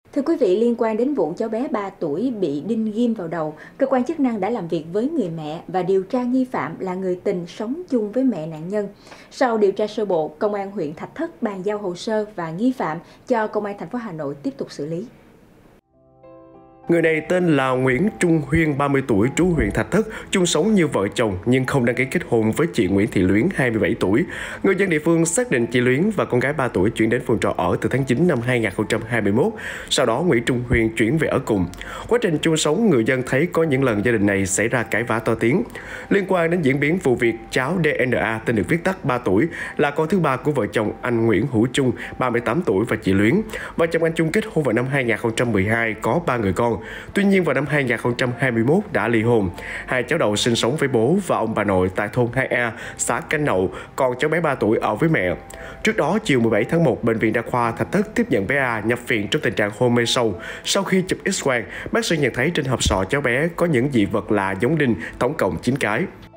Thưa quý vị, liên quan đến vụ cháu bé 3 tuổi bị đinh ghim vào đầu, cơ quan chức năng đã làm việc với người mẹ và điều tra nghi phạm là người tình sống chung với mẹ nạn nhân. Sau điều tra sơ bộ, Công an huyện Thạch Thất bàn giao hồ sơ và nghi phạm cho Công an thành phố Hà Nội tiếp tục xử lý. Người này tên là Nguyễn Trung Huyên, 30 tuổi, trú huyện Thạch Thất, chung sống như vợ chồng nhưng không đăng ký kết hôn với chị Nguyễn Thị Luyến, 27 tuổi. Người dân địa phương xác định chị Luyến và con gái 3 tuổi chuyển đến phòng trọ ở từ tháng 9 năm 2021. Sau đó, Nguyễn Trung Huyên chuyển về ở cùng. Quá trình chung sống, người dân thấy có những lần gia đình này xảy ra cãi vã to tiếng. Liên quan đến diễn biến vụ việc, cháu DNA, tên được viết tắt 3 tuổi, là con thứ ba của vợ chồng anh Nguyễn Hữu Trung, 38 tuổi và chị Luyến. Vợ chồng anh Trung kết hôn vào năm 2012, có 3 người con. Tuy nhiên vào năm 2021 đã ly hôn. Hai cháu đầu sinh sống với bố và ông bà nội tại thôn 2A, xã Canh Nậu, còn cháu bé 3 tuổi ở với mẹ. Trước đó, chiều 17 tháng 1, Bệnh viện Đa khoa Thạch Thất tiếp nhận bé A nhập viện trong tình trạng hôn mê sâu. Sau khi chụp X-quang, bác sĩ nhận thấy trên hộp sọ cháu bé có những dị vật lạ giống đinh, tổng cộng 9 cái.